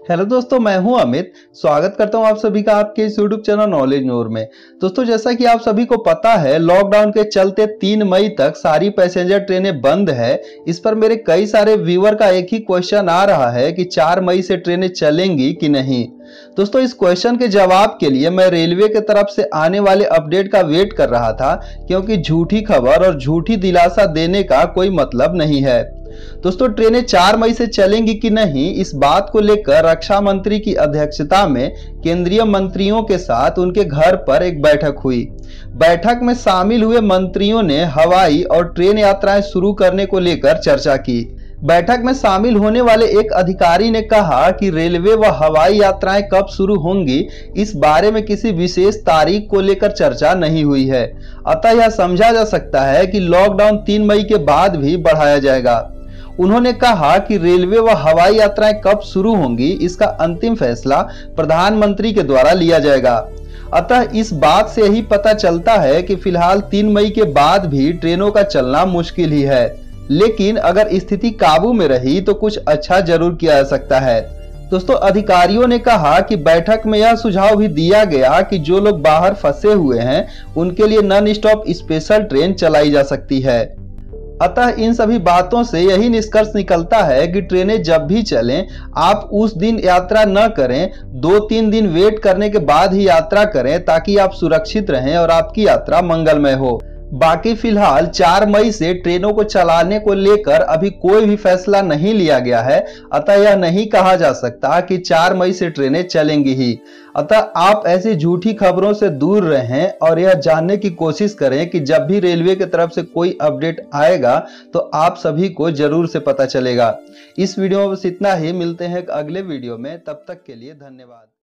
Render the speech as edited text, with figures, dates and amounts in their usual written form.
Hello दोस्तों, मैं हूं अमित। स्वागत करता हूं आप सभी का आपके इस यूट्यूब चैनल नॉलेज नूर में। दोस्तों, जैसा कि आप सभी को पता है, लॉकडाउन के चलते 3 मई तक सारी पैसेंजर ट्रेनें बंद है। इस पर मेरे कई सारे व्यूअर का एक ही क्वेश्चन आ रहा है कि 4 मई से ट्रेनें चलेंगी कि नहीं। दोस्तों, इस क्वेश्चन के जवाब के लिए मैं रेलवे की तरफ से आने वाले अपडेट का वेट कर रहा था, क्योंकि झूठी खबर और झूठी दिलासा देने का कोई मतलब नहीं है। दोस्तों, ट्रेनें 4 मई से चलेंगी कि नहीं, इस बात को लेकर रक्षा मंत्री की अध्यक्षता में केंद्रीय मंत्रियों के साथ उनके घर पर एक बैठक हुई। बैठक में शामिल हुए मंत्रियों ने हवाई और ट्रेन यात्राएं शुरू करने को लेकर चर्चा की। बैठक में शामिल होने वाले एक अधिकारी ने कहा कि रेलवे व हवाई यात्राएं कब शुरू होंगी, इस बारे में किसी विशेष तारीख को लेकर चर्चा नहीं हुई है। अतः यह समझा जा सकता है कि लॉकडाउन 3 मई के बाद भी बढ़ाया जाएगा। उन्होंने कहा कि रेलवे व हवाई यात्राएं कब शुरू होंगी, इसका अंतिम फैसला प्रधानमंत्री के द्वारा लिया जाएगा। अतः इस बात से ही पता चलता है कि फिलहाल 3 मई के बाद भी ट्रेनों का चलना मुश्किल ही है, लेकिन अगर स्थिति काबू में रही तो कुछ अच्छा जरूर किया जा सकता है। दोस्तों, अधिकारियों ने कहा कि बैठक में यह सुझाव भी दिया गया कि जो लोग बाहर फंसे हुए हैं उनके लिए नॉन स्टॉप स्पेशल ट्रेन चलाई जा सकती है। अतः इन सभी बातों से यही निष्कर्ष निकलता है कि ट्रेनें जब भी चलें, आप उस दिन यात्रा न करें, 2-3 दिन वेट करने के बाद ही यात्रा करें, ताकि आप सुरक्षित रहें और आपकी यात्रा मंगलमय हो। बाकी फिलहाल 4 मई से ट्रेनों को चलाने को लेकर अभी कोई भी फैसला नहीं लिया गया है। अतः यह नहीं कहा जा सकता कि 4 मई से ट्रेनें चलेंगी ही। अतः आप ऐसी झूठी खबरों से दूर रहें और यह जानने की कोशिश करें कि जब भी रेलवे की तरफ से कोई अपडेट आएगा तो आप सभी को जरूर से पता चलेगा। इस वीडियो में बस इतना ही। मिलते हैं एक अगले वीडियो में, तब तक के लिए धन्यवाद।